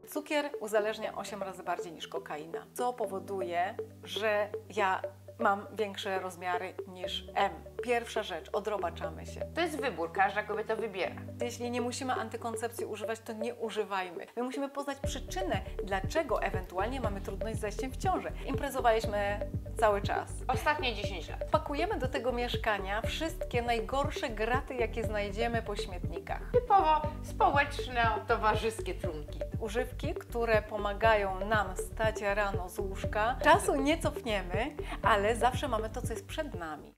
Cukier uzależnia 8 razy bardziej niż kokaina, co powoduje, że ja mam większe rozmiary niż M. Pierwsza rzecz, odrobaczamy się. To jest wybór, każda kobieta wybiera. Jeśli nie musimy antykoncepcji używać, to nie używajmy. My musimy poznać przyczynę, dlaczego ewentualnie mamy trudność z zajściem w ciążę. Imprezowaliśmy cały czas. Ostatnie 10 lat. Pakujemy do tego mieszkania wszystkie najgorsze graty, jakie znajdziemy po śmietnikach. Typowo społeczno-towarzyskie trunki. Używki, które pomagają nam wstać rano z łóżka. Czasu nie cofniemy, ale zawsze mamy to, co jest przed nami.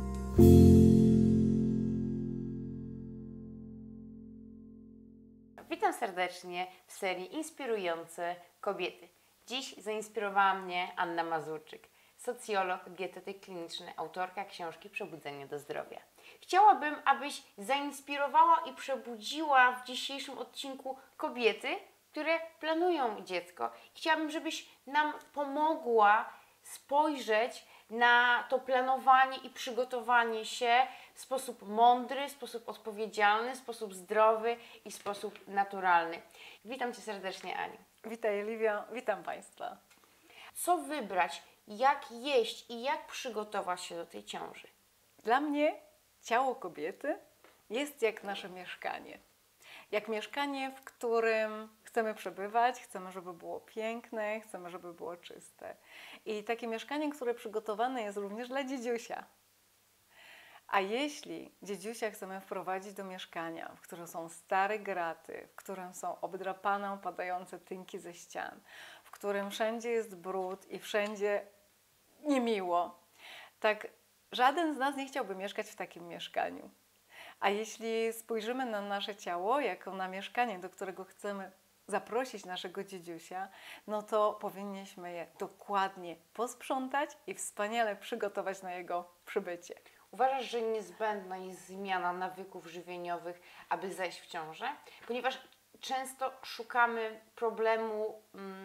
Witam serdecznie w serii Inspirujące Kobiety. Dziś zainspirowała mnie Anna Mazurczyk, socjolog, dietetyk kliniczny, autorka książki Przebudzenie do zdrowia. Chciałabym, abyś zainspirowała i przebudziła w dzisiejszym odcinku kobiety, które planują dziecko. Chciałabym, żebyś nam pomogła spojrzeć na to planowanie i przygotowanie się w sposób mądry, w sposób odpowiedzialny, w sposób zdrowy i w sposób naturalny. Witam Cię serdecznie, Aniu. Witaj, Liwia, witam Państwa. Co wybrać, jak jeść i jak przygotować się do tej ciąży? Dla mnie ciało kobiety jest jak nasze mieszkanie. Jak mieszkanie, w którym chcemy przebywać, chcemy, żeby było piękne, chcemy, żeby było czyste. I takie mieszkanie, które przygotowane jest również dla dziedziusia. A jeśli dziedziusia chcemy wprowadzić do mieszkania, w którym są stare graty, w którym są obdrapane, opadające tynki ze ścian, w którym wszędzie jest brud i wszędzie niemiło, tak żaden z nas nie chciałby mieszkać w takim mieszkaniu. A jeśli spojrzymy na nasze ciało jako na mieszkanie, do którego chcemy zaprosić naszego dziedziusia, no to powinniśmy je dokładnie posprzątać i wspaniale przygotować na jego przybycie. Uważasz, że niezbędna jest zmiana nawyków żywieniowych, aby zajść w ciążę? Ponieważ często szukamy problemu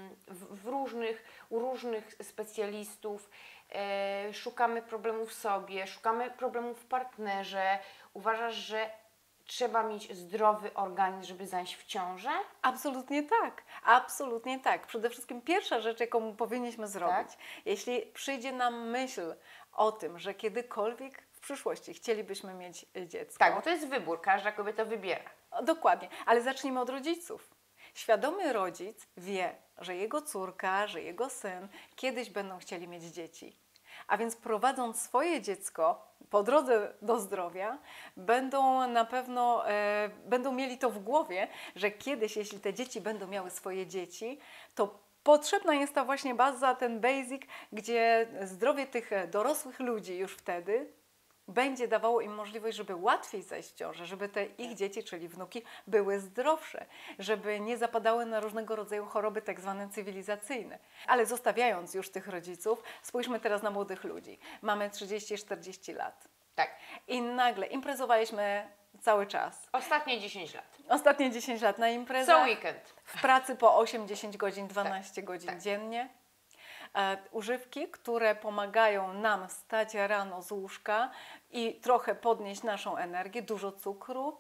u różnych specjalistów, szukamy problemu w sobie, szukamy problemu w partnerze. Uważasz, że trzeba mieć zdrowy organizm, żeby zajść w ciążę? Absolutnie tak, absolutnie tak. Przede wszystkim pierwsza rzecz, jaką powinniśmy zrobić, jeśli przyjdzie nam myśl o tym, że kiedykolwiek w przyszłości chcielibyśmy mieć dziecko. Tak, bo to jest wybór, każda kobieta wybiera. Dokładnie, ale zacznijmy od rodziców. Świadomy rodzic wie, że jego córka, że jego syn kiedyś będą chcieli mieć dzieci. A więc prowadząc swoje dziecko po drodze do zdrowia, będą na pewno będą mieli to w głowie, że kiedyś, jeśli te dzieci będą miały swoje dzieci, to potrzebna jest ta właśnie baza, ten basic, gdzie zdrowie tych dorosłych ludzi już wtedy będzie dawało im możliwość, żeby łatwiej zajść w ciążę, żeby te ich dzieci, czyli wnuki, były zdrowsze, żeby nie zapadały na różnego rodzaju choroby tak zwane cywilizacyjne. Ale zostawiając już tych rodziców, spójrzmy teraz na młodych ludzi. Mamy 30-40 lat. Tak. I nagle imprezowaliśmy cały czas. Ostatnie 10 lat. Ostatnie 10 lat na imprezach. Co weekend. W pracy po 8-10 godzin, 12 godzin tak. dziennie. Używki, które pomagają nam wstać rano z łóżka i trochę podnieść naszą energię, dużo cukru.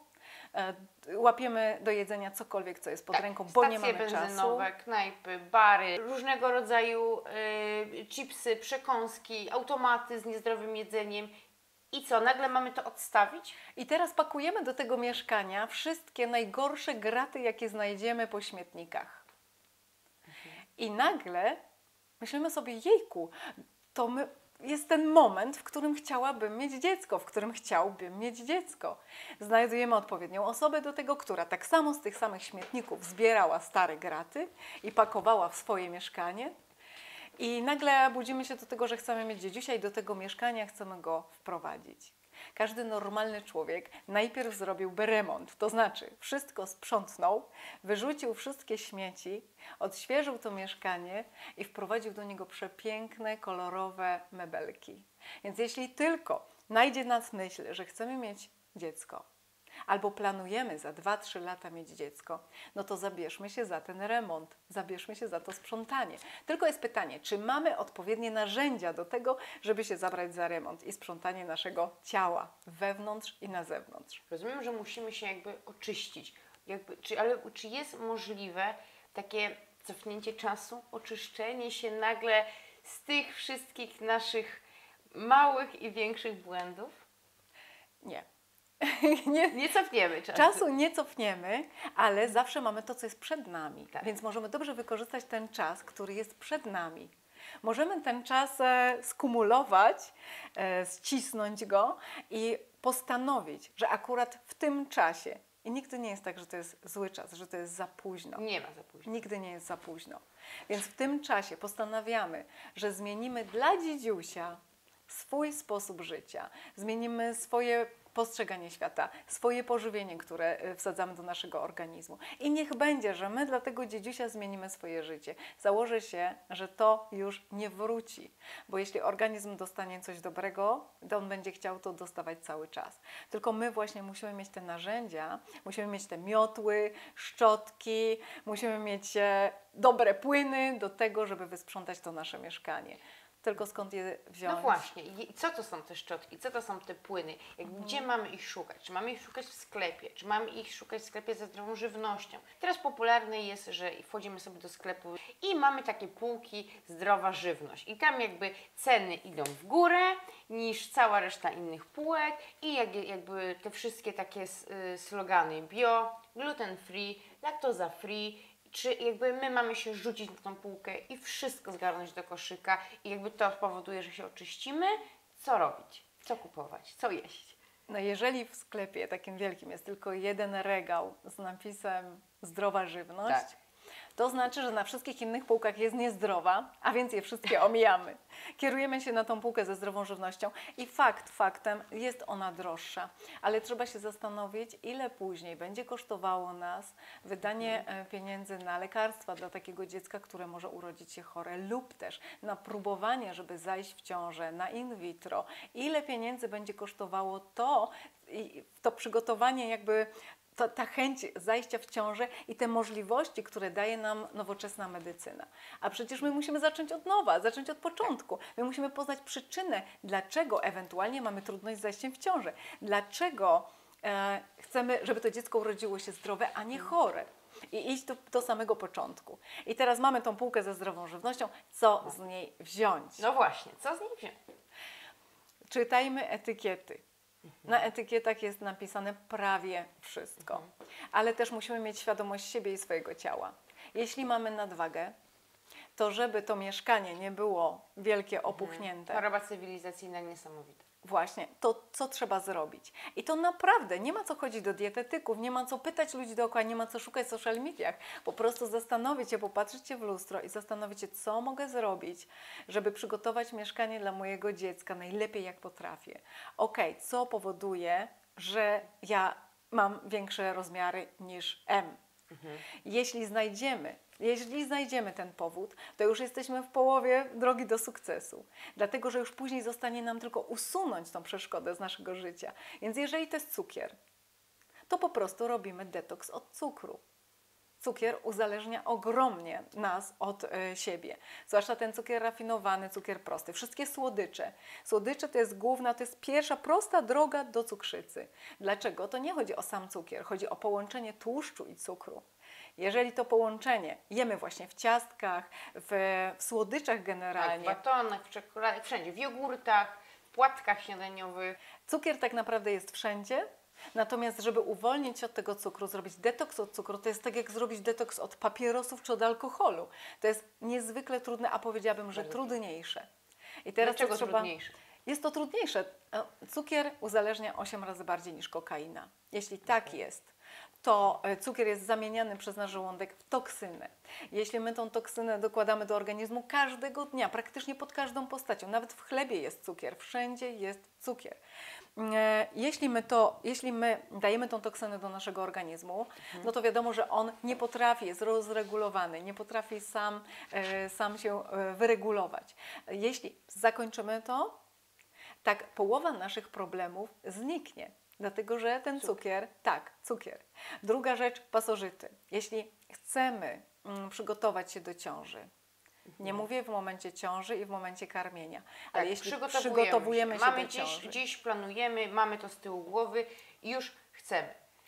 Łapiemy do jedzenia cokolwiek, co jest pod ręką, bo nie mamy czasu. Stacje benzynowe, knajpy, bary, różnego rodzaju chipsy, przekąski, automaty z niezdrowym jedzeniem. I co, nagle mamy to odstawić? I teraz pakujemy do tego mieszkania wszystkie najgorsze graty, jakie znajdziemy po śmietnikach. I nagle myślimy sobie, jejku, jest ten moment, w którym chciałabym mieć dziecko, w którym chciałbym mieć dziecko. Znajdujemy odpowiednią osobę do tego, która tak samo z tych samych śmietników zbierała stare graty i pakowała w swoje mieszkanie. I nagle budzimy się do tego, że chcemy mieć dziedziusia i do tego mieszkania chcemy go wprowadzić. Każdy normalny człowiek najpierw zrobiłby remont, to znaczy wszystko sprzątnął, wyrzucił wszystkie śmieci, odświeżył to mieszkanie i wprowadził do niego przepiękne, kolorowe mebelki. Więc jeśli tylko najdzie nas myśl, że chcemy mieć dziecko, albo planujemy za 2-3 lata mieć dziecko, no to zabierzmy się za ten remont, zabierzmy się za to sprzątanie. Tylko jest pytanie, czy mamy odpowiednie narzędzia do tego, żeby się zabrać za remont i sprzątanie naszego ciała wewnątrz i na zewnątrz. Rozumiem, że musimy się jakby oczyścić. Czy jest możliwe takie cofnięcie czasu, oczyszczenie się nagle z tych wszystkich naszych małych i większych błędów? Nie. Nie cofniemy czasu. Czasu nie cofniemy, ale zawsze mamy to, co jest przed nami. Tak. Więc możemy dobrze wykorzystać ten czas, który jest przed nami. Możemy ten czas skumulować, ścisnąć go i postanowić, że akurat w tym czasie, i nigdy nie jest tak, że to jest zły czas, że to jest za późno. Nie ma za późno. Nigdy nie jest za późno. Więc w tym czasie postanawiamy, że zmienimy dla dzidziusia swój sposób życia, zmienimy swoje postrzeganie świata, swoje pożywienie, które wsadzamy do naszego organizmu. I niech będzie, że my dla tego dziedziusia zmienimy swoje życie. Założę się, że to już nie wróci, bo jeśli organizm dostanie coś dobrego, to on będzie chciał to dostawać cały czas. Tylko my właśnie musimy mieć te narzędzia, musimy mieć te miotły, szczotki, musimy mieć dobre płyny do tego, żeby wysprzątać to nasze mieszkanie. Tylko skąd je wziąć? No właśnie, i co to są te szczotki, co to są te płyny? Gdzie mamy ich szukać? Czy mamy ich szukać w sklepie? Czy mamy ich szukać w sklepie ze zdrową żywnością? Teraz popularne jest, że wchodzimy sobie do sklepu i mamy takie półki zdrowa żywność. I tam jakby ceny idą w górę niż cała reszta innych półek i jakby te wszystkie takie slogany bio, gluten free, laktoza free. Czy jakby my mamy się rzucić na tą półkę i wszystko zgarnąć do koszyka i jakby to powoduje, że się oczyścimy? Co robić? Co kupować? Co jeść? No jeżeli w sklepie takim wielkim jest tylko jeden regał z napisem zdrowa żywność, Tak. to znaczy, że na wszystkich innych półkach jest niezdrowa, a więc je wszystkie omijamy. Kierujemy się na tą półkę ze zdrową żywnością i faktem jest ona droższa, ale trzeba się zastanowić, ile później będzie kosztowało nas wydanie pieniędzy na lekarstwa dla takiego dziecka, które może urodzić się chore, lub też na próbowanie, żeby zajść w ciążę, na in vitro. Ile pieniędzy będzie kosztowało to przygotowanie jakby ta chęć zajścia w ciążę i te możliwości, które daje nam nowoczesna medycyna. A przecież my musimy zacząć od nowa, zacząć od początku. My musimy poznać przyczynę, dlaczego ewentualnie mamy trudność z zajściem w ciążę. Dlaczego chcemy, żeby to dziecko urodziło się zdrowe, a nie chore. I iść do samego początku. I teraz mamy tą półkę ze zdrową żywnością. Co z niej wziąć? No właśnie, co z niej wziąć? Czytajmy etykiety. Na etykietach jest napisane prawie wszystko, ale też musimy mieć świadomość siebie i swojego ciała. Jeśli mamy nadwagę, to żeby to mieszkanie nie było wielkie, opuchnięte, Choroba cywilizacyjna niesamowita. właśnie, to co trzeba zrobić? I to naprawdę nie ma co chodzić do dietetyków, nie ma co pytać ludzi dookoła, nie ma co szukać w social mediach. Po prostu zastanowić się, popatrzeć się w lustro i zastanowić się, co mogę zrobić, żeby przygotować mieszkanie dla mojego dziecka najlepiej jak potrafię. Co powoduje, że ja mam większe rozmiary niż M? Jeśli znajdziemy ten powód, to już jesteśmy w połowie drogi do sukcesu. Dlatego, że już później zostanie nam tylko usunąć tą przeszkodę z naszego życia. Więc jeżeli to jest cukier, to po prostu robimy detoks od cukru. Cukier uzależnia ogromnie nas od siebie. Zwłaszcza ten cukier rafinowany, cukier prosty. Wszystkie słodycze. Słodycze to jest pierwsza prosta droga do cukrzycy. Dlaczego? To nie chodzi o sam cukier, chodzi o połączenie tłuszczu i cukru. Jeżeli to połączenie jemy właśnie w ciastkach, w słodyczach generalnie. Tak, w batonach, w czekoladzie, wszędzie, w jogurtach, w płatkach śniadaniowych. Cukier tak naprawdę jest wszędzie, natomiast żeby uwolnić się od tego cukru, zrobić detoks od cukru, to jest tak jak zrobić detoks od papierosów czy od alkoholu. To jest niezwykle trudne, a powiedziałabym, że trudniejsze. I teraz Dlaczego to trzeba... trudniejsze? Jest to trudniejsze. Cukier uzależnia 8 razy bardziej niż kokaina. Jeśli tak jest, to cukier jest zamieniany przez nasz żołądek w toksynę. Jeśli my tą toksynę dokładamy do organizmu każdego dnia, praktycznie pod każdą postacią, nawet w chlebie jest cukier, wszędzie jest cukier. Jeśli my dajemy tą toksynę do naszego organizmu, no to wiadomo, że on nie potrafi, jest rozregulowany, nie potrafi sam się wyregulować. Jeśli zakończymy to, tak połowa naszych problemów zniknie. Dlatego, że ten cukier. Druga rzecz, pasożyty. Jeśli chcemy przygotować się do ciąży, nie mówię w momencie ciąży i w momencie karmienia, ale jeśli przygotowujemy się do ciąży. Dziś planujemy, mamy to z tyłu głowy i już chcemy.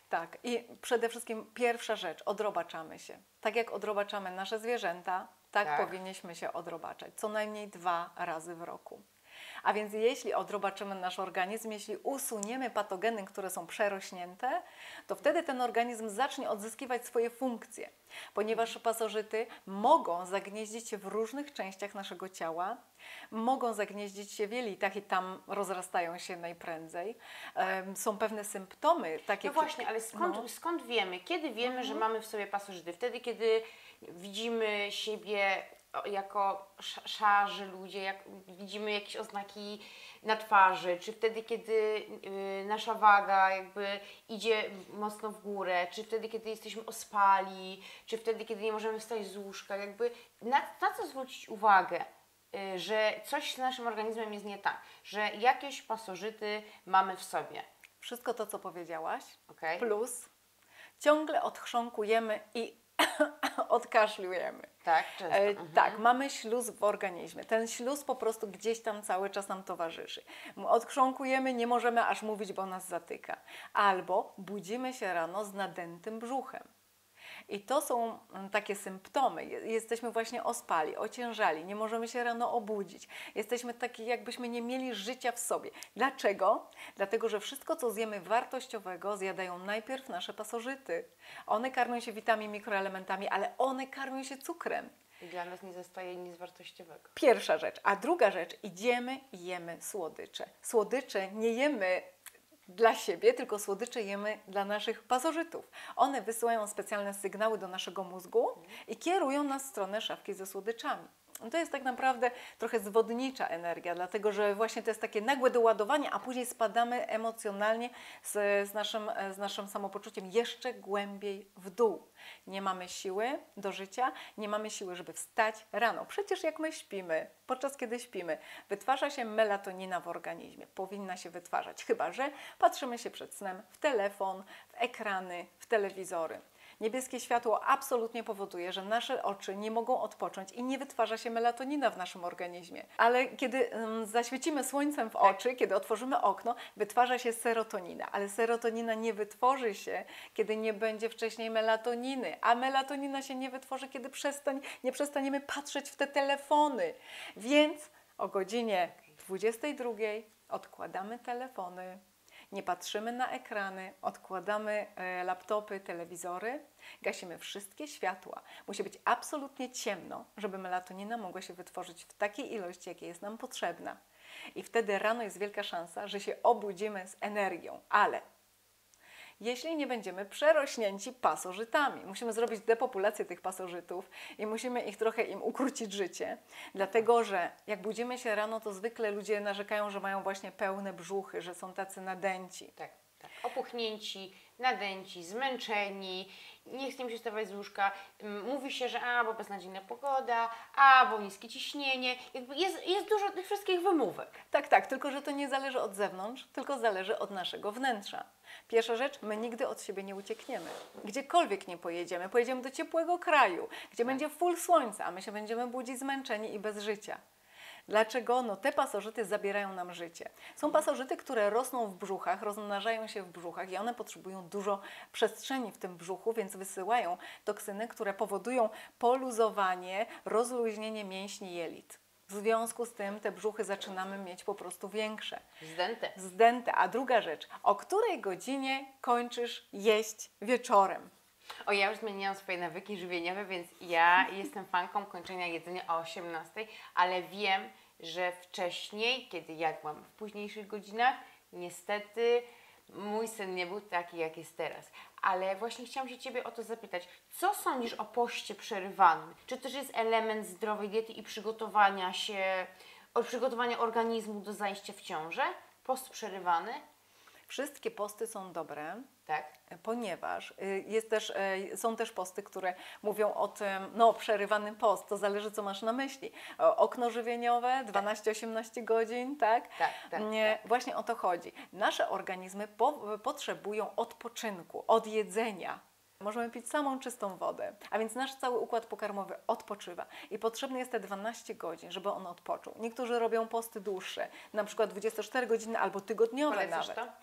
Tak, i przede wszystkim pierwsza rzecz, odrobaczamy się. Tak jak odrobaczamy nasze zwierzęta, tak powinniśmy się odrobaczać, co najmniej 2 razy w roku. A więc jeśli odrobaczymy nasz organizm, jeśli usuniemy patogeny, które są przerośnięte, to wtedy ten organizm zacznie odzyskiwać swoje funkcje, ponieważ pasożyty mogą zagnieździć się w różnych częściach naszego ciała, mogą zagnieździć się w jelitach i tam rozrastają się najprędzej. Są pewne symptomy, takie... No właśnie, ale skąd wiemy? Kiedy wiemy, że mamy w sobie pasożyty? Wtedy, kiedy widzimy siebie jako szarzy ludzie, jak widzimy jakieś oznaki na twarzy, czy wtedy, kiedy nasza waga jakby idzie mocno w górę, czy wtedy, kiedy jesteśmy ospali, czy wtedy, kiedy nie możemy wstać z łóżka, jakby na co zwrócić uwagę, że coś z naszym organizmem jest nie tak, że jakieś pasożyty mamy w sobie. Wszystko to, co powiedziałaś, Okay. plus ciągle odchrząkujemy i odkaszlujemy. Tak, często. Tak, mamy śluz w organizmie. Ten śluz po prostu gdzieś tam cały czas nam towarzyszy. Odchrząkujemy, nie możemy aż mówić, bo nas zatyka. Albo budzimy się rano z nadętym brzuchem. I to są takie symptomy. Jesteśmy właśnie ospali, ociężali, nie możemy się rano obudzić. Jesteśmy taki, jakbyśmy nie mieli życia w sobie. Dlaczego? Dlatego, że wszystko, co zjemy wartościowego, zjadają najpierw nasze pasożyty. One karmią się witamin, mikroelementami, ale one karmią się cukrem. I dla nas nie zostaje nic wartościowego. Pierwsza rzecz. A druga rzecz, idziemy i jemy słodycze. Słodycze nie jemy dla siebie, tylko słodycze jemy dla naszych pasożytów. One wysyłają specjalne sygnały do naszego mózgu i kierują nas w stronę szafki ze słodyczami. To jest tak naprawdę trochę zwodnicza energia, dlatego że właśnie to jest takie nagłe doładowanie, a później spadamy emocjonalnie z naszym samopoczuciem jeszcze głębiej w dół. Nie mamy siły do życia, nie mamy siły, żeby wstać rano. Przecież jak my śpimy, podczas kiedy śpimy, wytwarza się melatonina w organizmie. Powinna się wytwarzać, chyba że patrzymy się przed snem w telefon, w ekrany, w telewizory. Niebieskie światło absolutnie powoduje, że nasze oczy nie mogą odpocząć i nie wytwarza się melatonina w naszym organizmie. Ale kiedy zaświecimy słońcem w oczy, kiedy otworzymy okno, wytwarza się serotonina. Ale serotonina nie wytworzy się, kiedy nie będzie wcześniej melatoniny. A melatonina się nie wytworzy, kiedy nie przestaniemy patrzeć w te telefony. Więc o godzinie 22 odkładamy telefony. Nie patrzymy na ekrany, odkładamy laptopy, telewizory, gasimy wszystkie światła. Musi być absolutnie ciemno, żeby melatonina mogła się wytworzyć w takiej ilości, jakiej jest nam potrzebna. I wtedy rano jest wielka szansa, że się obudzimy z energią. Ale jeśli nie będziemy przerośnięci pasożytami, musimy zrobić depopulację tych pasożytów i musimy im ukrócić życie, dlatego że jak budzimy się rano, to zwykle ludzie narzekają, że mają właśnie pełne brzuchy, że są tacy nadęci. Tak, tak. Opuchnięci, nadęci, zmęczeni, nie chce mi się wstawać z łóżka. Mówi się, że bo beznadziejna pogoda, bo niskie ciśnienie. Jakby jest dużo tych wszystkich wymówek. Tak, tylko że to nie zależy od zewnątrz, tylko zależy od naszego wnętrza. Pierwsza rzecz, my nigdy od siebie nie uciekniemy. Gdziekolwiek nie pojedziemy, pojedziemy do ciepłego kraju, gdzie będzie full słońca, a my się będziemy budzić zmęczeni i bez życia. Dlaczego? No te pasożyty zabierają nam życie. Są pasożyty, które rosną w brzuchach, rozmnażają się w brzuchach i one potrzebują dużo przestrzeni w tym brzuchu, więc wysyłają toksyny, które powodują poluzowanie, rozluźnienie mięśni jelit. W związku z tym te brzuchy zaczynamy mieć po prostu większe. Zdęte. A druga rzecz, o której godzinie kończysz jeść wieczorem? Ja już zmieniłam swoje nawyki żywieniowe, więc ja jestem fanką kończenia jedzenia o 18, ale wiem, że wcześniej, kiedy jadłam w późniejszych godzinach, niestety mój sen nie był taki, jak jest teraz. Ale właśnie chciałam się Ciebie o to zapytać. Co sądzisz o poście przerywanym? Czy to też jest element zdrowej diety i przygotowania organizmu do zajścia w ciążę? Post przerywany? Wszystkie posty są dobre, tak, ponieważ są też posty, które mówią o tym, przerywany post, to zależy, co masz na myśli. Okno żywieniowe, 12-18 godzin, tak? Tak. Właśnie o to chodzi. Nasze organizmy potrzebują odpoczynku, od jedzenia. Możemy pić samą czystą wodę, a więc nasz cały układ pokarmowy odpoczywa i potrzebne jest te 12 godzin, żeby on odpoczął. Niektórzy robią posty dłuższe, na przykład 24 godziny albo tygodniowe Polecasz nawet. to?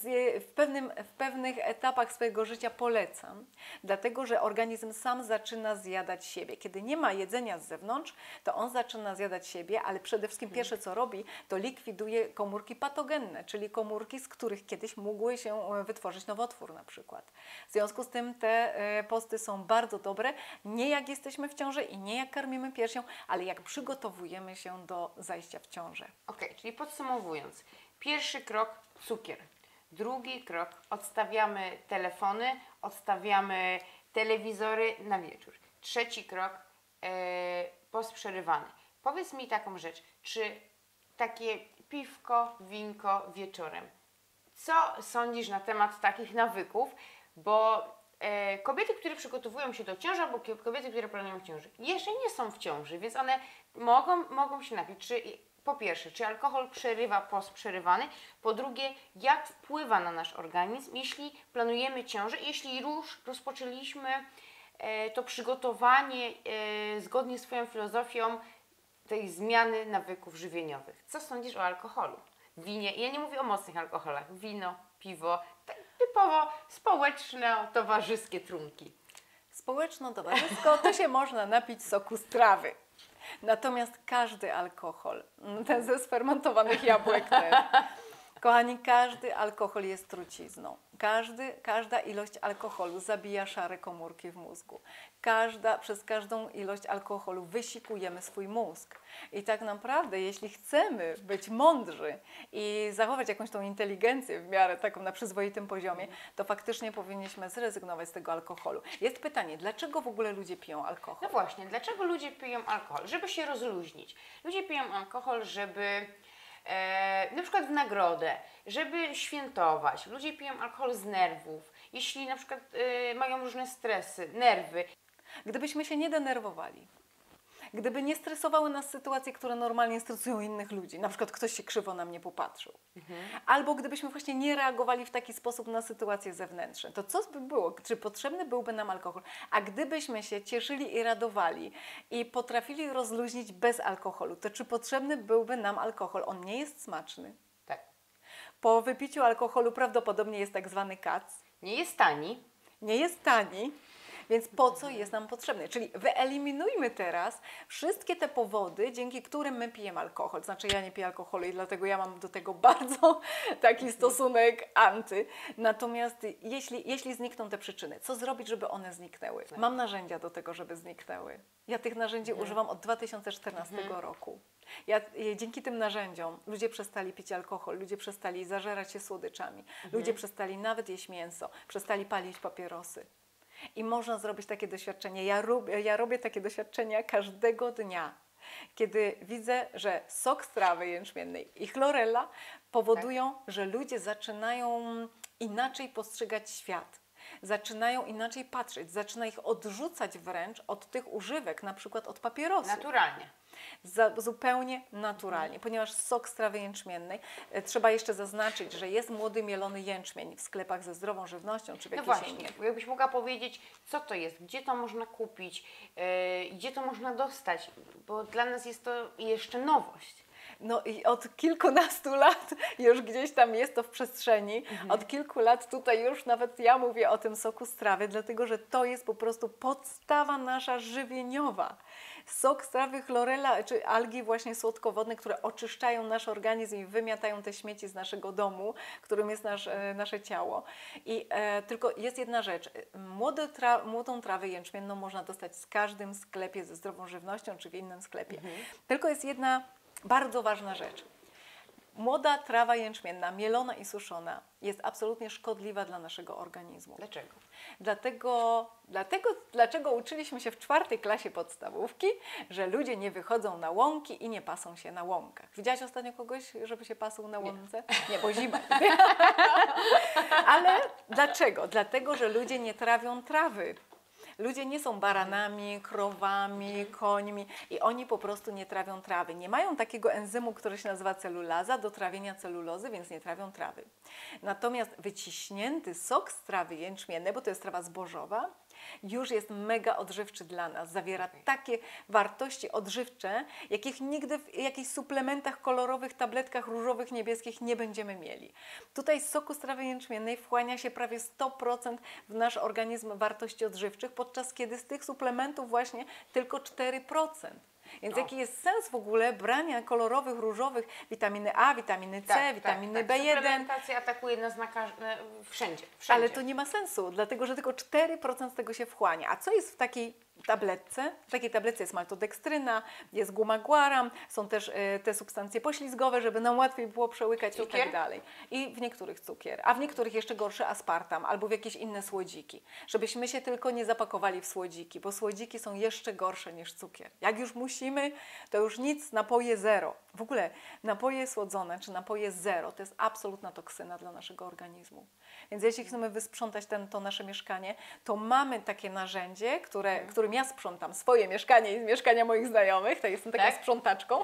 W pewnych etapach swojego życia polecam, dlatego że organizm sam zaczyna zjadać siebie. Kiedy nie ma jedzenia z zewnątrz, to on zaczyna zjadać siebie, ale przede wszystkim pierwsze co robi, to likwiduje komórki patogenne, czyli komórki, z których kiedyś mógł się wytworzyć nowotwór na przykład. W związku z tym te posty są bardzo dobre, nie jak jesteśmy w ciąży i nie jak karmimy piersią, ale jak przygotowujemy się do zajścia w ciążę. Okej, czyli podsumowując, pierwszy krok cukier, drugi krok odstawiamy telefony, odstawiamy telewizory na wieczór. Trzeci krok post przerywany. Powiedz mi taką rzecz, czy takie piwko, winko wieczorem, co sądzisz na temat takich nawyków, bo kobiety, które przygotowują się do ciąży, albo kobiety, które planują ciążę, jeszcze nie są w ciąży, więc one mogą się napić. Czy, po pierwsze, czy alkohol przerywa post przerywany? Po drugie, jak wpływa na nasz organizm, jeśli planujemy ciążę, jeśli już rozpoczęliśmy to przygotowanie zgodnie z Twoją filozofią tej zmiany nawyków żywieniowych. Co sądzisz o alkoholu? Winie, ja nie mówię o mocnych alkoholach, wino, piwo, typowo społeczno-towarzyskie trunki. Społeczno-towarzysko to się można napić soku z trawy. Natomiast każdy alkohol, ten ze sfermentowanych jabłek też, kochani, każdy alkohol jest trucizną. Każda ilość alkoholu zabija szare komórki w mózgu. Przez każdą ilość alkoholu wysikujemy swój mózg. I tak naprawdę, jeśli chcemy być mądrzy i zachować jakąś tą inteligencję w miarę taką na przyzwoitym poziomie, to faktycznie powinniśmy zrezygnować z tego alkoholu. Jest pytanie, dlaczego w ogóle ludzie piją alkohol? No właśnie, dlaczego ludzie piją alkohol? Żeby się rozluźnić. Ludzie piją alkohol, żeby na przykład w nagrodę, żeby świętować. Ludzie piją alkohol z nerwów, jeśli na przykład mają różne stresy, nerwy. Gdybyśmy się nie denerwowali, gdyby nie stresowały nas sytuacje, które normalnie stresują innych ludzi, na przykład ktoś się krzywo na mnie popatrzył, albo gdybyśmy właśnie nie reagowali w taki sposób na sytuacje zewnętrzne, to co by było? Czy potrzebny byłby nam alkohol? A gdybyśmy się cieszyli i radowali i potrafili rozluźnić bez alkoholu, to czy potrzebny byłby nam alkohol? On nie jest smaczny. Tak. Po wypiciu alkoholu prawdopodobnie jest tak zwany kac. Nie jest tani. Nie jest tani. Więc po co jest nam potrzebny? Czyli wyeliminujmy teraz wszystkie te powody, dzięki którym my pijemy alkohol. Znaczy ja nie piję alkoholu i dlatego ja mam do tego bardzo taki stosunek anty. Natomiast jeśli znikną te przyczyny, co zrobić, żeby one zniknęły? Mam narzędzia do tego, żeby zniknęły. Ja tych narzędzi używam od 2014 roku. Dzięki tym narzędziom ludzie przestali pić alkohol, ludzie przestali zażerać się słodyczami, ludzie przestali nawet jeść mięso, przestali palić papierosy. I można zrobić takie doświadczenie. Ja robię takie doświadczenia każdego dnia, kiedy widzę, że sok z trawy jęczmiennej i chlorella powodują, że ludzie zaczynają inaczej postrzegać świat. Zaczynają inaczej patrzeć, zaczyna ich odrzucać wręcz od tych używek, na przykład od papierosów. Naturalnie. Zupełnie naturalnie, ponieważ sok z trawy jęczmiennej, trzeba jeszcze zaznaczyć, że jest młody mielony jęczmień w sklepach ze zdrową żywnością czy w No jakichś właśnie, innych. jakbyś mogła powiedzieć, co to jest, gdzie to można kupić, gdzie to można dostać, bo dla nas jest to jeszcze nowość. No i od kilkunastu lat już gdzieś tam jest to w przestrzeni. Od kilku lat tutaj już nawet ja mówię o tym soku z trawy, dlatego że to jest po prostu podstawa nasza żywieniowa. Sok z trawy, chlorella czy algi właśnie słodkowodne, które oczyszczają nasz organizm i wymiatają te śmieci z naszego domu, którym jest nasze ciało. I tylko jest jedna rzecz. Młodą trawę jęczmienną można dostać w każdym sklepie ze zdrową żywnością czy w innym sklepie. Tylko jest jedna bardzo ważna rzecz. Młoda trawa jęczmienna, mielona i suszona, jest absolutnie szkodliwa dla naszego organizmu. Dlaczego? Dlaczego uczyliśmy się w 4. klasie podstawówki, że ludzie nie wychodzą na łąki i nie pasą się na łąkach. Widziałaś ostatnio kogoś, żeby się pasł na łące? Nie, bo zima. Ale dlaczego? Dlatego, że ludzie nie trawią trawy. Ludzie nie są baranami, krowami, końmi i oni po prostu nie trawią trawy. Nie mają takiego enzymu, który się nazywa celulaza, do trawienia celulozy, więc nie trawią trawy. Natomiast wyciśnięty sok z trawy jęczmiennej, bo to jest trawa zbożowa, już jest mega odżywczy dla nas. Zawiera takie wartości odżywcze, jakich nigdy w jakichś suplementach kolorowych, tabletkach różowych, niebieskich nie będziemy mieli. Tutaj z soku z trawy jęczmiennej wchłania się prawie 100% w nasz organizm wartości odżywczych, podczas kiedy z tych suplementów właśnie tylko 4%. Więc jaki jest sens w ogóle brania kolorowych, różowych, witaminy A, witaminy C, witaminy B1? Suplementacja atakuje nas wszędzie. Ale to nie ma sensu, dlatego że tylko 4% z tego się wchłania. A co jest w takiej tabletce? W takiej tabletce jest maltodekstryna, jest guma guaram, są też te substancje poślizgowe, żeby nam łatwiej było przełykać cukier? i tak dalej. I w niektórych cukier, a w niektórych jeszcze gorszy aspartam albo w jakieś inne słodziki. Żebyśmy się tylko nie zapakowali w słodziki, bo słodziki są jeszcze gorsze niż cukier. Jak już musimy, to już nic, napoje zero. W ogóle napoje słodzone czy napoje zero to jest absolutna toksyna dla naszego organizmu. Więc jeśli chcemy wysprzątać to nasze mieszkanie, to mamy takie narzędzie, którym ja sprzątam swoje mieszkanie i mieszkania moich znajomych, to jestem taką sprzątaczką.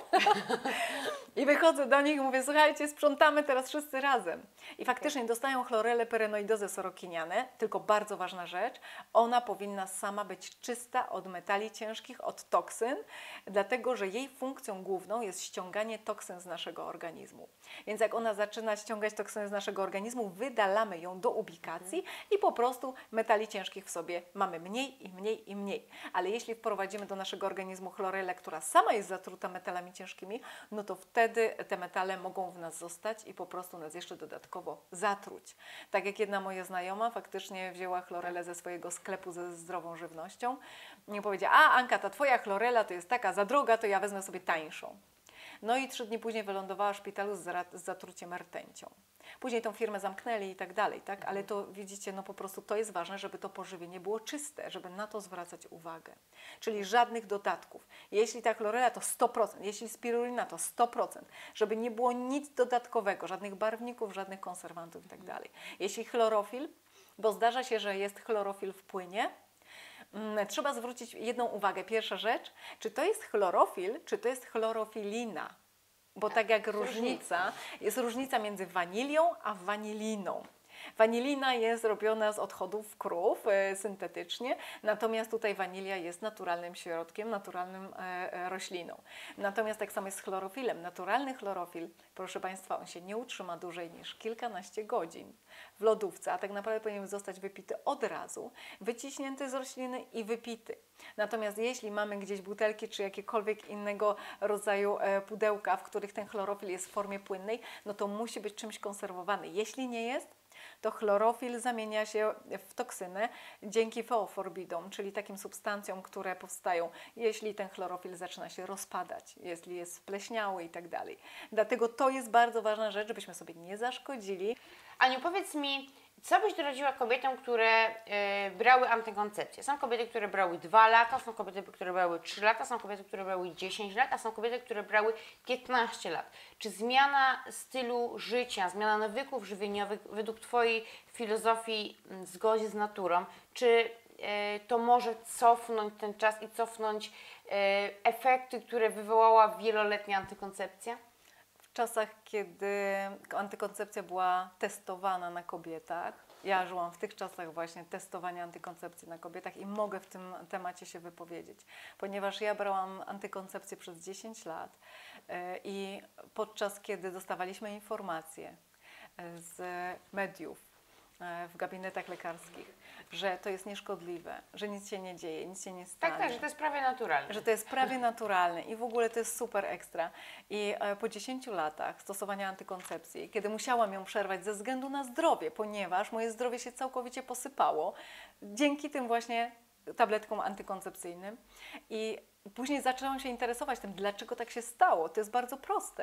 I wychodzę do nich i mówię, słuchajcie, sprzątamy teraz wszyscy razem. I faktycznie dostają chlorelę perenoidozę sorokinianę, tylko bardzo ważna rzecz, ona powinna sama być czysta od metali ciężkich, od toksyn, dlatego że jej funkcją główną jest ściąganie toksyn z naszego organizmu. Więc jak ona zaczyna ściągać toksyny z naszego organizmu, wydalamy ją do ubikacji i po prostu metali ciężkich w sobie mamy mniej i mniej i mniej. Ale jeśli wprowadzimy do naszego organizmu chlorelę, która sama jest zatruta metalami ciężkimi, no to wtedy te metale mogą w nas zostać i po prostu nas jeszcze dodatkowo zatruć. Tak jak jedna moja znajoma faktycznie wzięła chlorelę ze swojego sklepu ze zdrową żywnością i powiedziała, a Anka, ta twoja chlorela to jest taka za droga, to ja wezmę sobie tańszą. No i 3 dni później wylądowała w szpitalu z zatruciem rtęcią. Później tą firmę zamknęli i tak dalej, tak? Ale to widzicie, no po prostu to jest ważne, żeby to pożywienie było czyste, żeby na to zwracać uwagę. Czyli żadnych dodatków. Jeśli ta chlorela to 100%, jeśli spirulina to 100%, żeby nie było nic dodatkowego, żadnych barwników, żadnych konserwantów i tak dalej. Jeśli chlorofil, bo zdarza się, że jest chlorofil w płynie, trzeba zwrócić jedną uwagę. Pierwsza rzecz, czy to jest chlorofil, czy to jest chlorofilina? Bo tak jak jest różnica między wanilią a waniliną. Wanilina jest robiona z odchodów krów syntetycznie, natomiast tutaj wanilia jest naturalnym środkiem, naturalnym rośliną. Natomiast tak samo jest z chlorofilem. Naturalny chlorofil, proszę Państwa, on się nie utrzyma dłużej niż kilkanaście godzin w lodówce, a tak naprawdę powinien zostać wypity od razu, wyciśnięty z rośliny i wypity. Natomiast jeśli mamy gdzieś butelki czy jakiekolwiek innego rodzaju pudełka, w których ten chlorofil jest w formie płynnej, no to musi być czymś konserwowany. Jeśli nie jest, to chlorofil zamienia się w toksynę dzięki feoforbidom, czyli takim substancjom, które powstają, jeśli ten chlorofil zaczyna się rozpadać, jeśli jest spleśniały i tak dalej. Dlatego to jest bardzo ważna rzecz, żebyśmy sobie nie zaszkodzili. Aniu, powiedz mi, co byś doradziła kobietom, które brały antykoncepcję? Są kobiety, które brały 2 lata, są kobiety, które brały 3 lata, są kobiety, które brały 10 lat, a są kobiety, które brały 15 lat. Czy zmiana stylu życia, zmiana nawyków żywieniowych według Twojej filozofii zgodzi z naturą, czy to może cofnąć ten czas i cofnąć efekty, które wywołała wieloletnia antykoncepcja? W czasach, kiedy antykoncepcja była testowana na kobietach, ja żyłam w tych czasach właśnie testowania antykoncepcji na kobietach i mogę w tym temacie się wypowiedzieć, ponieważ ja brałam antykoncepcję przez 10 lat i podczas kiedy dostawaliśmy informacje z mediów, w gabinetach lekarskich, że to jest nieszkodliwe, że nic się nie dzieje, nic się nie stanie. Tak, że to jest prawie naturalne. Że to jest prawie naturalne i w ogóle to jest super ekstra. I po 10 latach stosowania antykoncepcji, kiedy musiałam ją przerwać ze względu na zdrowie, ponieważ moje zdrowie się całkowicie posypało, dzięki tym właśnie tabletkom antykoncepcyjnym i później zaczęłam się interesować tym, dlaczego tak się stało. To jest bardzo proste.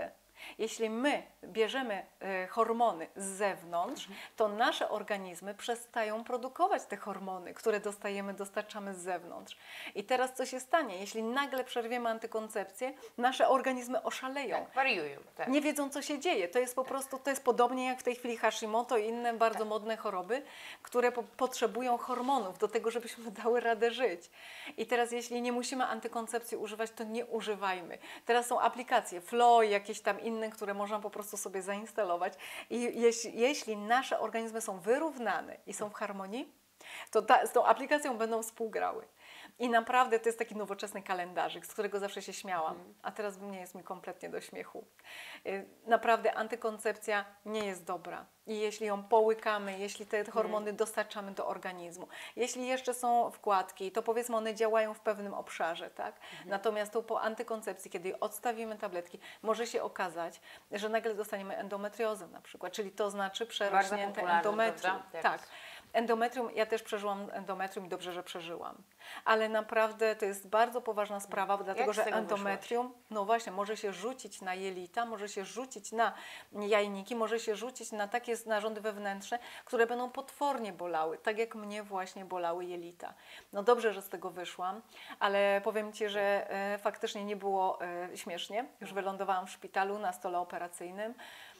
Jeśli my bierzemy hormony z zewnątrz, to nasze organizmy przestają produkować te hormony, które dostarczamy z zewnątrz. I teraz co się stanie? Jeśli nagle przerwiemy antykoncepcję, nasze organizmy oszaleją. Tak, wariują. Tak. Nie wiedzą, co się dzieje. To jest po prostu, to jest podobnie jak w tej chwili Hashimoto i inne bardzo modne choroby, które potrzebują hormonów do tego, żebyśmy dały radę żyć. I teraz jeśli nie musimy antykoncepcji używać, to nie używajmy. Teraz są aplikacje, Flow, jakieś tam inne, które można po prostu sobie zainstalować. I jeśli nasze organizmy są wyrównane i są w harmonii, to z tą aplikacją będą współgrały. I naprawdę to jest taki nowoczesny kalendarzyk, z którego zawsze się śmiałam, a teraz nie jest mi kompletnie do śmiechu. Naprawdę antykoncepcja nie jest dobra. I jeśli ją połykamy, jeśli te hormony dostarczamy do organizmu, jeśli jeszcze są wkładki, to powiedzmy one działają w pewnym obszarze, tak? Natomiast to po antykoncepcji, kiedy odstawimy tabletki, może się okazać, że nagle dostaniemy endometriozę na przykład, czyli to znaczy przerośnięte endometrium. Tak. Endometrium, ja też przeżyłam endometrium i dobrze, że przeżyłam. Ale naprawdę to jest bardzo poważna sprawa, dlatego że endometrium, no właśnie, może się rzucić na jelita, może się rzucić na jajniki, może się rzucić na takie narządy wewnętrzne, które będą potwornie bolały, tak jak mnie właśnie bolały jelita. No dobrze, że z tego wyszłam, ale powiem Ci, że faktycznie nie było śmiesznie. Już wylądowałam w szpitalu na stole operacyjnym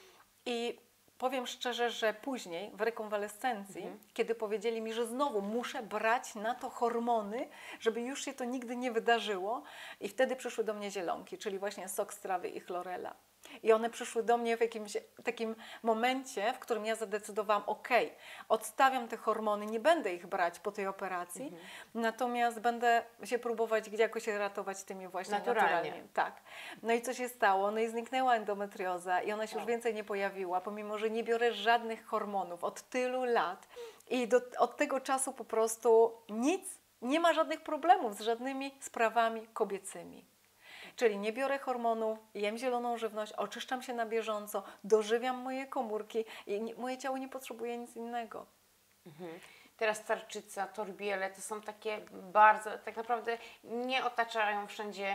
i powiem szczerze, że później w rekonwalescencji, kiedy powiedzieli mi, że znowu muszę brać na to hormony, żeby już się to nigdy nie wydarzyło, i wtedy przyszły do mnie zielonki, czyli właśnie sok z trawy i chlorela. I one przyszły do mnie w jakimś takim momencie, w którym ja zadecydowałam, odstawiam te hormony, nie będę ich brać po tej operacji, natomiast będę się próbować jakoś ratować tymi właśnie naturalnie. Tak. No i co się stało? No i zniknęła endometrioza i ona się już więcej nie pojawiła, pomimo że nie biorę żadnych hormonów od tylu lat. I od tego czasu po prostu nie ma żadnych problemów z żadnymi sprawami kobiecymi. Czyli nie biorę hormonów, jem zieloną żywność, oczyszczam się na bieżąco, dożywiam moje komórki i moje ciało nie potrzebuje nic innego. Teraz tarczyca, torbiele to są takie bardzo, tak naprawdę nie otaczają wszędzie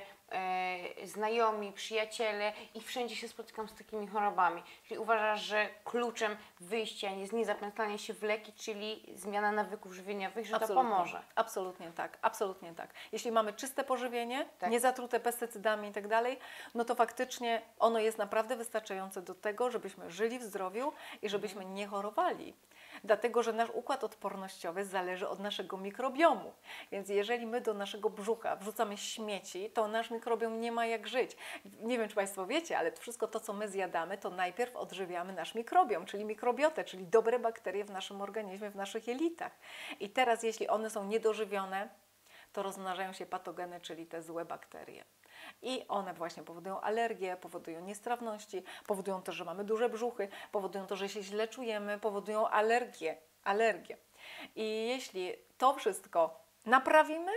znajomi, przyjaciele i wszędzie się spotykam z takimi chorobami. Czyli uważasz, że kluczem wyjścia jest nie zapętlanie się w leki, czyli zmiana nawyków żywieniowych, że to pomoże? Absolutnie tak, absolutnie tak. Jeśli mamy czyste pożywienie, niezatrute pestycydami i tak dalej, no to faktycznie ono jest naprawdę wystarczające do tego, żebyśmy żyli w zdrowiu i żebyśmy nie chorowali. Dlatego, że nasz układ odpornościowy zależy od naszego mikrobiomu. Więc jeżeli my do naszego brzucha wrzucamy śmieci, to nasz mikrobiom nie ma jak żyć. Nie wiem, czy Państwo wiecie, ale wszystko to, co my zjadamy, to najpierw odżywiamy nasz mikrobiom, czyli mikrobiotę, czyli dobre bakterie w naszym organizmie, w naszych jelitach. I teraz, jeśli one są niedożywione, to rozmnażają się patogeny, czyli te złe bakterie. I one właśnie powodują alergie, powodują niestrawności, powodują to, że mamy duże brzuchy, powodują to, że się źle czujemy, powodują alergie. I jeśli to wszystko naprawimy,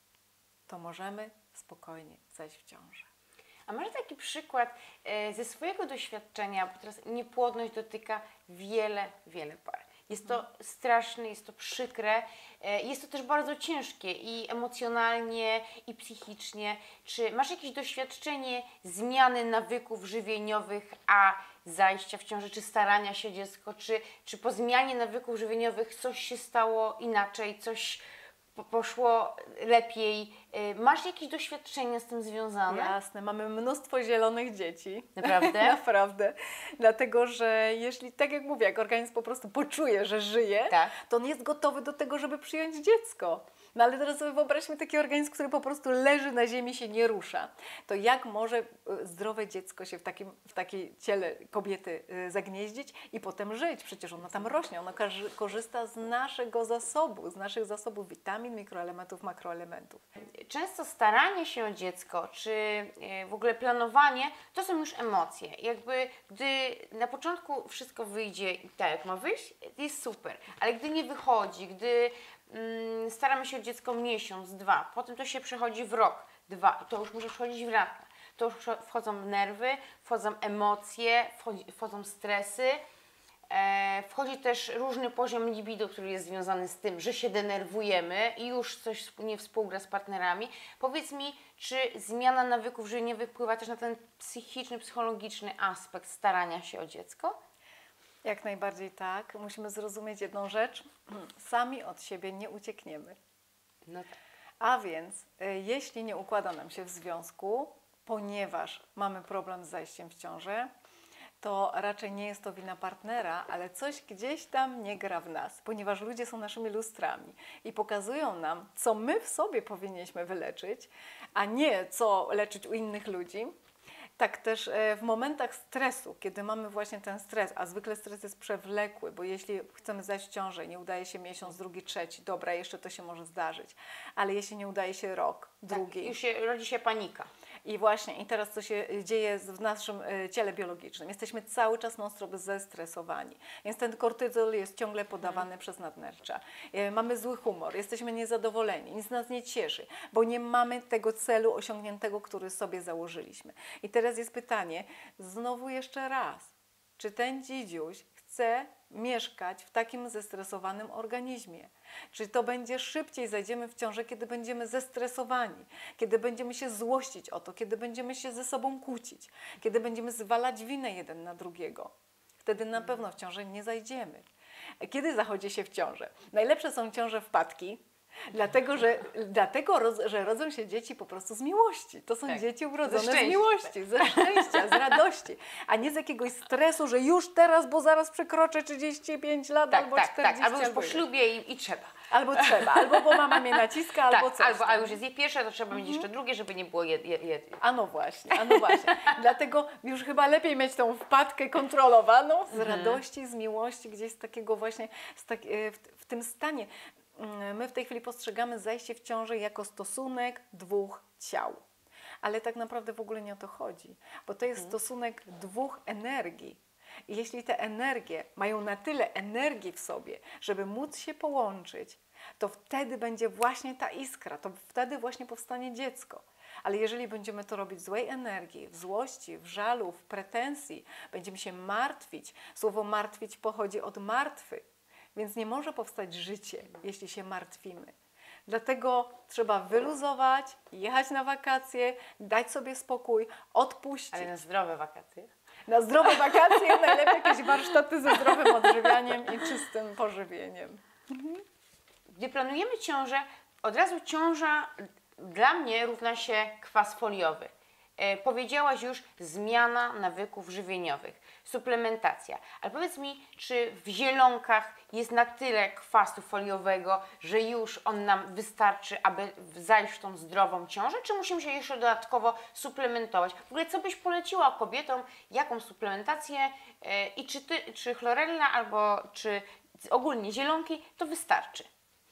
to możemy spokojnie zajść w ciążę. A może taki przykład ze swojego doświadczenia, bo teraz niepłodność dotyka wiele par. Jest to straszne, jest to przykre, jest to też bardzo ciężkie i emocjonalnie, i psychicznie. Czy masz jakieś doświadczenie zmiany nawyków żywieniowych, a zajścia w ciąży, czy starania się o dziecko, czy po zmianie nawyków żywieniowych coś się stało inaczej, coś poszło lepiej? Masz jakieś doświadczenia z tym związane? Jasne, mamy mnóstwo zielonych dzieci. Naprawdę? Naprawdę. Dlatego, że jeśli, tak jak mówię, jak organizm po prostu poczuje, że żyje, to on jest gotowy do tego, żeby przyjąć dziecko. No ale teraz sobie wyobraźmy taki organizm, który po prostu leży na ziemi, się nie rusza. To jak może zdrowe dziecko się w takiej ciele kobiety zagnieździć i potem żyć? Przecież ono tam rośnie, ono korzysta z naszych zasobów witamin, mikroelementów, makroelementów. Często staranie się o dziecko, czy w ogóle planowanie, to są już emocje. Jakby gdy na początku wszystko wyjdzie tak jak ma wyjść, jest super, ale gdy nie wychodzi, gdy staramy się o dziecko miesiąc, 2, potem to się przechodzi w rok, 2 i to już może przechodzić w lata. To już wchodzą nerwy, wchodzą emocje, wchodzą stresy. Wchodzi też różny poziom libido, który jest związany z tym, że się denerwujemy i już coś nie współgra z partnerami. Powiedz mi, czy zmiana nawyków żywieniowych wpływa też na ten psychiczny, psychologiczny aspekt starania się o dziecko? Jak najbardziej tak. Musimy zrozumieć jedną rzecz. Sami od siebie nie uciekniemy. No tak. A więc, jeśli nie układa nam się w związku, ponieważ mamy problem z zajściem w ciążę, to raczej nie jest to wina partnera, ale coś gdzieś tam nie gra w nas, ponieważ ludzie są naszymi lustrami i pokazują nam, co my w sobie powinniśmy wyleczyć, a nie co leczyć u innych ludzi. Tak też w momentach stresu, kiedy mamy właśnie ten stres, a zwykle stres jest przewlekły, bo jeśli chcemy zajść w ciążę, nie udaje się miesiąc, drugi, trzeci, dobra, jeszcze to się może zdarzyć, ale jeśli nie udaje się rok, drugi. Tak, już rodzi się panika. I właśnie, i teraz co się dzieje w naszym ciele biologicznym? Jesteśmy cały czas non-stop zestresowani, więc ten kortyzol jest ciągle podawany przez nadnercza. Mamy zły humor, jesteśmy niezadowoleni, nic nas nie cieszy, bo nie mamy tego celu osiągniętego, który sobie założyliśmy. I teraz jest pytanie, znowu jeszcze raz, czy ten dzidziuś chce mieszkać w takim zestresowanym organizmie? Czy to będzie szybciej, zajdziemy w ciążę, kiedy będziemy zestresowani, kiedy będziemy się złościć o to, kiedy będziemy się ze sobą kłócić, kiedy będziemy zwalać winę jeden na drugiego? Wtedy na pewno w ciążę nie zajdziemy. Kiedy zachodzi się w ciążę? Najlepsze są ciąże wpadki, dlatego, że rodzą się dzieci po prostu z miłości. To są Tak. dzieci urodzone Ze z miłości, ze szczęścia, z radości, a nie z jakiegoś stresu, że już teraz, bo zaraz przekroczę 35 lat albo 40. Albo już po ile. ślubie i trzeba. Albo trzeba, albo bo mama mnie naciska, albo Tak, coś. a już jest je pierwsze, to trzeba mieć jeszcze drugie, żeby nie było A no właśnie, a no właśnie. Dlatego już chyba lepiej mieć tą wpadkę kontrolowaną z radości, z miłości, gdzieś z takiego właśnie, w tym stanie. My w tej chwili postrzegamy zajście w ciążę jako stosunek dwóch ciał. Ale tak naprawdę w ogóle nie o to chodzi, bo to jest stosunek dwóch energii. I jeśli te energie mają na tyle energii w sobie, żeby móc się połączyć, to wtedy będzie właśnie ta iskra, to wtedy właśnie powstanie dziecko. Ale jeżeli będziemy to robić w złej energii, w złości, w żalu, w pretensji, będziemy się martwić. Słowo martwić pochodzi od martwy, więc nie może powstać życie, jeśli się martwimy. Dlatego trzeba wyluzować, jechać na wakacje, dać sobie spokój, odpuścić. Ale na zdrowe wakacje. Na zdrowe wakacje, najlepiej jakieś warsztaty ze zdrowym odżywianiem i czystym pożywieniem. Gdy planujemy ciążę, od razu ciąża dla mnie równa się kwas foliowy. Powiedziałaś już zmiana nawyków żywieniowych, suplementacja. Ale powiedz mi, czy w zielonkach jest na tyle kwasu foliowego, że już on nam wystarczy, aby zajść w tą zdrową ciążę, czy musimy się jeszcze dodatkowo suplementować? W ogóle co byś poleciła kobietom, jaką suplementację i czy chlorella albo czy ogólnie zielonki to wystarczy?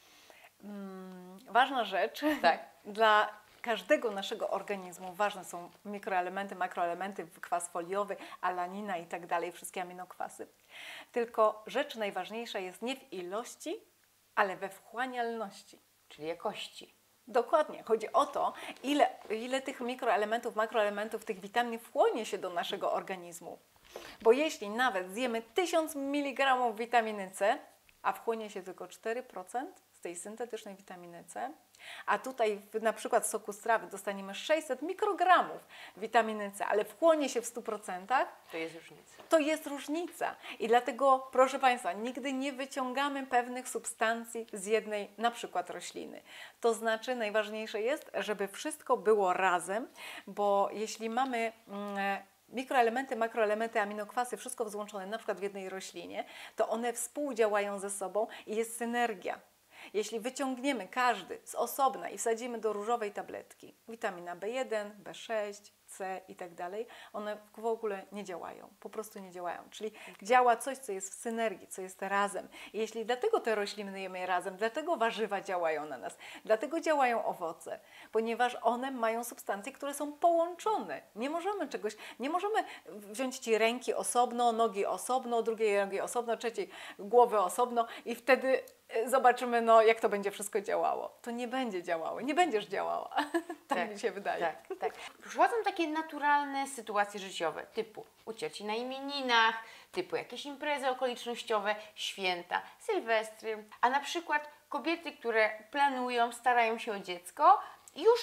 Ważna rzecz. Tak. Dla każdego naszego organizmu ważne są mikroelementy, makroelementy, kwas foliowy, alanina i tak dalej, wszystkie aminokwasy. Tylko rzecz najważniejsza jest nie w ilości, ale we wchłanialności. Czyli jakości. Dokładnie. Chodzi o to, ile tych mikroelementów, makroelementów, tych witamin wchłonie się do naszego organizmu. Bo jeśli nawet zjemy 1000 mg witaminy C, a wchłonie się tylko 4% z tej syntetycznej witaminy C, a tutaj na przykład z soku z trawy dostaniemy 600 mikrogramów witaminy C, ale wchłonie się w 100%, To jest różnica. to jest różnica. I dlatego, proszę Państwa, nigdy nie wyciągamy pewnych substancji z jednej na przykład rośliny. To znaczy najważniejsze jest, żeby wszystko było razem, bo jeśli mamy mikroelementy, makroelementy, aminokwasy, wszystko złączone na przykład w jednej roślinie, to one współdziałają ze sobą i jest synergia. Jeśli wyciągniemy każdy z osobna i wsadzimy do różowej tabletki, witamina B1, B6, C i tak dalej, one w ogóle nie działają, po prostu nie działają. Czyli działa coś, co jest w synergii, co jest razem. I jeśli dlatego te rośliny jemy razem, dlatego warzywa działają na nas, dlatego działają owoce, ponieważ one mają substancje, które są połączone. Nie możemy wziąć Ci ręki osobno, nogi osobno, drugiej nogi osobno, trzeciej głowy osobno i wtedy zobaczymy, jak to będzie wszystko działało. To nie będzie działało, nie będziesz działała. Tak mi się wydaje. Tak. Przychodzą takie takie naturalne sytuacje życiowe, typu u cioci na imieninach, typu jakieś imprezy okolicznościowe, święta, sylwestry, a na przykład kobiety, które planują, starają się o dziecko, już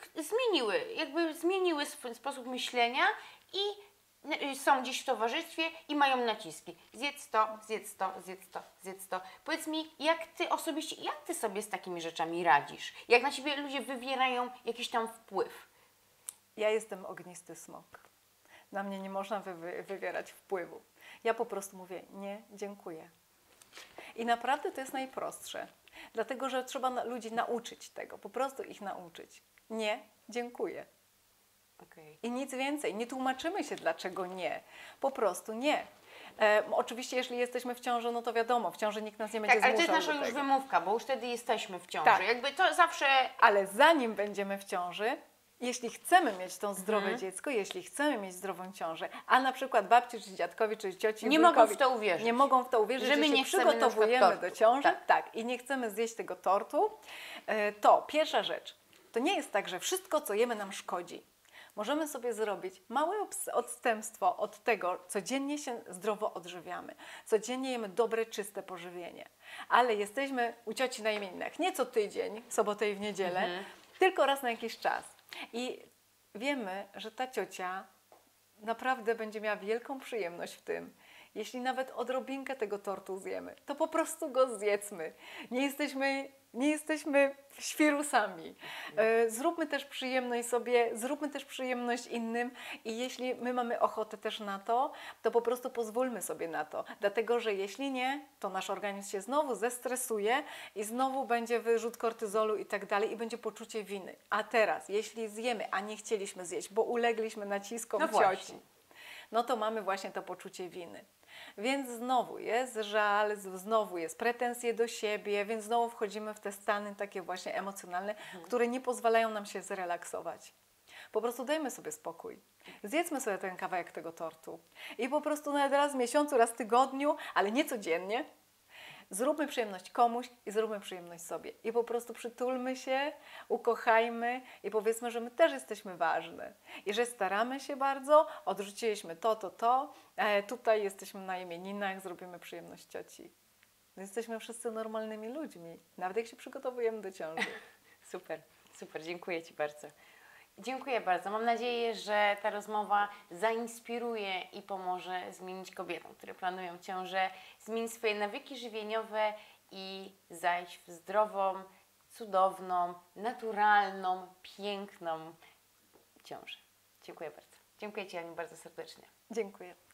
zmieniły swój sposób myślenia i są gdzieś w towarzystwie i mają naciski. Zjedz to, zjedz to, zjedz to, zjedz to. Powiedz mi, jak ty osobiście, jak ty sobie z takimi rzeczami radzisz? Jak na ciebie ludzie wywierają jakiś tam wpływ? Ja jestem ognisty smok. Na mnie nie można wywierać wpływu. Ja po prostu mówię nie, dziękuję. I naprawdę to jest najprostsze. Dlatego, że trzeba ludzi nauczyć tego. Po prostu ich nauczyć. Nie, dziękuję. Okay. I nic więcej. Nie tłumaczymy się, dlaczego nie. Po prostu nie. Oczywiście, jeśli jesteśmy w ciąży, no to wiadomo, w ciąży nikt nas nie będzie Tak, ale zmuszał to jest nasza do już tego. wymówka, bo już wtedy jesteśmy w ciąży. Tak. Jakby to zawsze... Ale zanim będziemy w ciąży, jeśli chcemy mieć to zdrowe dziecko, jeśli chcemy mieć zdrową ciążę, a na przykład babci, czy dziadkowi, czy cioci, Nie wujkowi, mogą w to uwierzyć. Nie mogą w to uwierzyć, Że my się nie chcemy na przykład przygotowujemy tortu. do ciąży, Tak. tak, i nie chcemy zjeść tego tortu, to pierwsza rzecz, to nie jest tak, że wszystko, co jemy, nam szkodzi. Możemy sobie zrobić małe odstępstwo od tego, codziennie się zdrowo odżywiamy, codziennie jemy dobre, czyste pożywienie, ale jesteśmy u cioci na imieninach, nie co tydzień, w sobotę i w niedzielę, tylko raz na jakiś czas. I wiemy, że ta ciocia naprawdę będzie miała wielką przyjemność w tym, jeśli nawet odrobinkę tego tortu zjemy, to po prostu go zjedzmy. Nie jesteśmy świrusami. Zróbmy też przyjemność sobie, zróbmy też przyjemność innym i jeśli my mamy ochotę też na to, to po prostu pozwólmy sobie na to. Dlatego, że jeśli nie, to nasz organizm się znowu zestresuje i znowu będzie wyrzut kortyzolu i tak dalej i będzie poczucie winy. A teraz, jeśli zjemy, a nie chcieliśmy zjeść, bo ulegliśmy naciskom cioci, właśnie. no to mamy właśnie to poczucie winy. Więc znowu jest żal, znowu jest pretensje do siebie, więc znowu wchodzimy w te stany takie właśnie emocjonalne, które nie pozwalają nam się zrelaksować. Po prostu dajmy sobie spokój. Zjedzmy sobie ten kawałek tego tortu. I po prostu nawet raz w miesiącu, raz w tygodniu, ale nie codziennie, zróbmy przyjemność komuś i zróbmy przyjemność sobie. I po prostu przytulmy się, ukochajmy i powiedzmy, że my też jesteśmy ważne. I że staramy się bardzo, odrzuciliśmy to. Tutaj jesteśmy na imieninach, zrobimy przyjemność cioci. Jesteśmy wszyscy normalnymi ludźmi, nawet jak się przygotowujemy do ciąży. Super, super, dziękuję Ci bardzo. Dziękuję bardzo. Mam nadzieję, że ta rozmowa zainspiruje i pomoże zmienić kobietom, które planują ciążę, zmienić swoje nawyki żywieniowe i zajść w zdrową, cudowną, naturalną, piękną ciążę. Dziękuję bardzo. Dziękuję Ci, Aniu, bardzo serdecznie. Dziękuję.